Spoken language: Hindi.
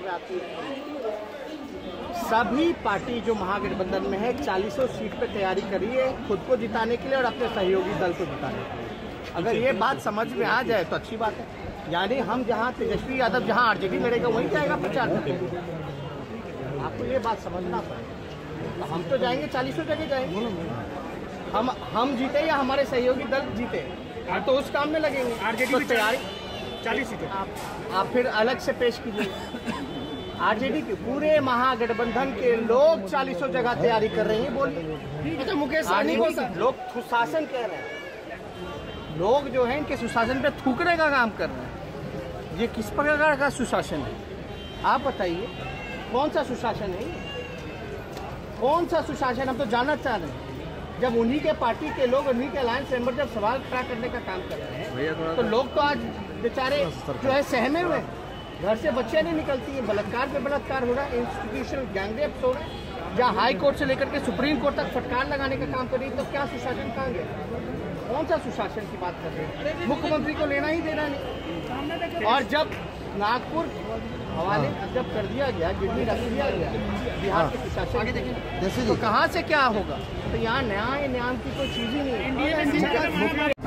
में आती है। सभी पार्टी जो महागठबंधन में है 40 सीट पे तैयारी कर रही है खुद को जिताने के लिए और अपने सहयोगी दल को जिताने के लिए। अगर ये बात समझ में आ जाए तो अच्छी बात है। यानी हम जहाँ तेजस्वी यादव जहाँ आरजेडी लड़ेगा वहीं जाएगा प्रचार करने। आपको ये बात समझना पड़ेगा। हम तो जाएंगे 40 जगह जाएंगे। हम जीते या हमारे सहयोगी दल जीते हम तो उस काम में लगेंगे। आरजेडी तो तैयारी 40 सीटें आप फिर अलग से पेश कीजिए। आरजेडी के पूरे महागठबंधन के लोग 40 जगह तैयारी कर रहे हैं। बोलिए तो मुकेश सहनी को लोग सुशासन कह रहे हैं। लोग जो है इनके सुशासन पे थूकने का काम कर रहे हैं। ये किस प्रकार का सुशासन है आप बताइए? कौन सा सुशासन है? कौन सा सुशासन हम तो जानना चाह रहे हैं। जब उन्हीं के पार्टी के लोग उन्हीं के अलायंस मेंबर जब सवाल खड़ा करने का काम कर रहे हैं तो लोग तो आज बेचारे जो है सहमे हुए। घर से बच्चे नहीं निकलती है। बलात्कार पे बलात्कार हो रहा है। इंस्टीट्यूशनल गैंगरेप हो रहा है। जहाँ हाई कोर्ट से लेकर के सुप्रीम कोर्ट तक फटकार लगाने का काम कर रही है। तो क्या सुशासन कहाँ गया? कौन सा सुशासन की बात कर रहे हैं? मुख्यमंत्री को लेना ही देना नहीं। और जब नागपुर हवाले जब कर दिया गया, गिरवी रख दिया गया बिहार के सुशासन, तो कहाँ से क्या होगा? तो यहाँ न्याय न्याय की कोई चीज ही नहीं है।